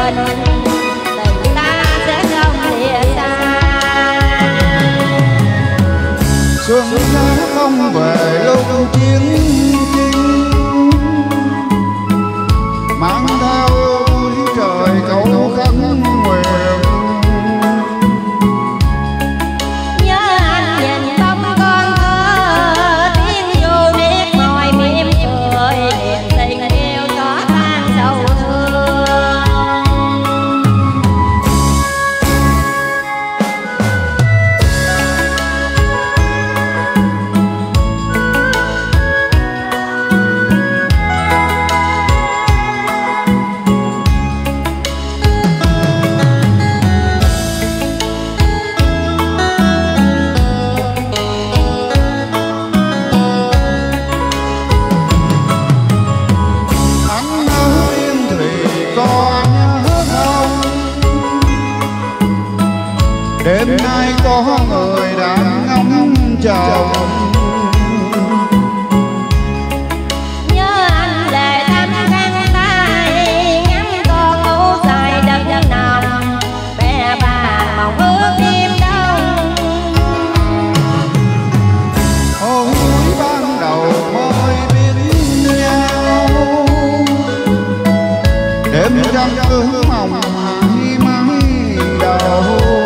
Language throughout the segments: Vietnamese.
mình, tình ta sẽ không lìa xa. Xuân giá không về lúc chiến chinh, mang theo cuối trời câu khấn nguyện. Nhớ anh nhìn bóng con thơ, tiếng du điếc môi mỉm cười, niềm tình yêu tỏa tan sầu thương. Đêm nay có người đang ngóng chờ, Nhớ anh để tâm khăn tay, ngắm con ngủ dài đất nồng, bé bà mong ước đêm đông. hồi ban đầu mới biết nhau, đêm trăng ước mong hai mái đầu.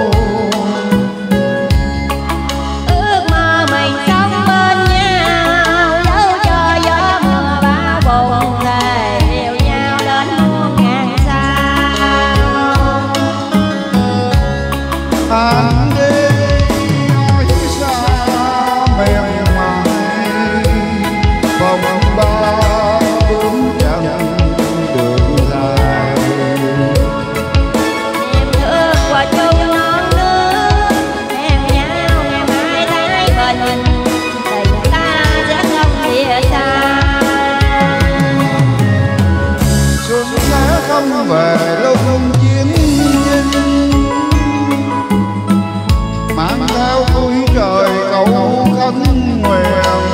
Anh đi nói xa mềm mại, vòng ba bước chân đường dài. Niềm thương của chung non nước, hẹn nhau ngày mai thái bình, tình ta sẽ không lìa xa. Xuân sẽ không về lúc chiến chinh, mang theo cuối trời câu khấn nguyện.